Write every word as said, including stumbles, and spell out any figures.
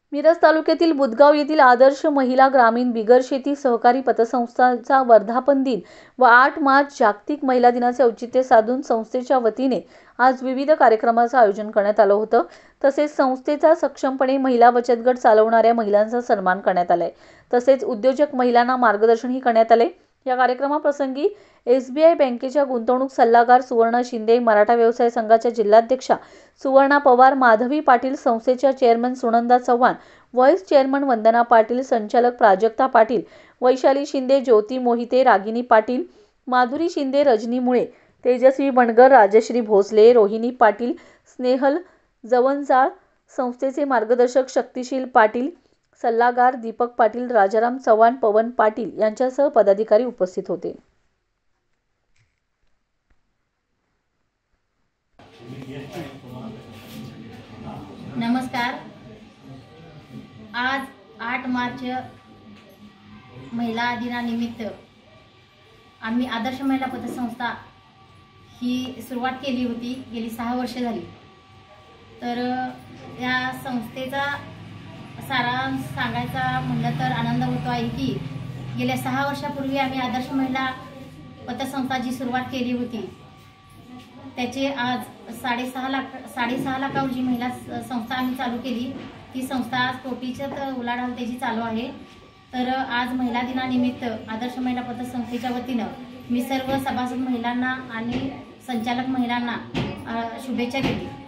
मिरज तालुक्यातील बुधगाव येथील आदर्श महिला ग्रामीण बिगर शेती सहकारी पतसंस्थाचा वर्धापन दिन व आठ मार्च जागतिक महिला दिनाचे औचित्य साधून संस्थेच्या वतीने आज विविध कार्यक्रमांचे आयोजन करण्यात आले होते। तसेच संस्थेचा सक्षमपणे महिला बचत गट चालवणाऱ्या महिलांचा सन्मान करण्यात आलाय। तसेच उद्योजक महिलांना मार्गदर्शनही करण्यात आले। या कार्यक्रमाप्रसंगी एसबीआय बँकेच्या गुंतवणूक सल्लागार सुवर्णा शिंदे, मराठा व्यवसाय संघाच्या जिल्हाध्यक्षा सुवर्णा पवार, माधवी पाटील, संस्थेच्या chairman Sunanda Chavan, vice chairman Vandana Patil, संचालक प्राजक्ता पाटील, वैशाली शिंदे, ज्योती मोहिते, रागिनी पाटील, माधुरी शिंदे, रजनी मुळे, तेजस्वी बनगर, राजश्री भोसले, रोहिणी पाटील, स्नेहल जवंजाळ, संस्थेचे मार्गदर्शक शक्तिशील पाटील, सल्लागार दीपक पाटील, राजाराम चव्हाण, पवन पाटील यांच्यासह पदाधिकारी उपस्थित होते। नमस्कार। आज आठ मार्च महिला दिनानिमित्त आम्ही आदर्श महिला पतसंस्था ही सुरुवात केली होती। गेली सहा वर्ष झाली। तर या संस्थेचा सारांश सांगायचा म्हणलं तर आनंद होतो आहे की गेल्या सहा वर्षापूर्वी आम्ही आदर्श महिला पतसंस्थाची सुरुवात केली होती। त्याचे आज साडेसहा लाख साडेसहा लाखावर महिला संस्था आम्ही चालू केली। ती संस्था कोटीच्या उलाढाल त्याची चालू आहे। तर आज महिला दिनानिमित्त आदर्श महिला पतसंस्थेच्या वतीनं मी सर्व सभासद महिलांना आणि संचालक महिलांना शुभेच्छा देते।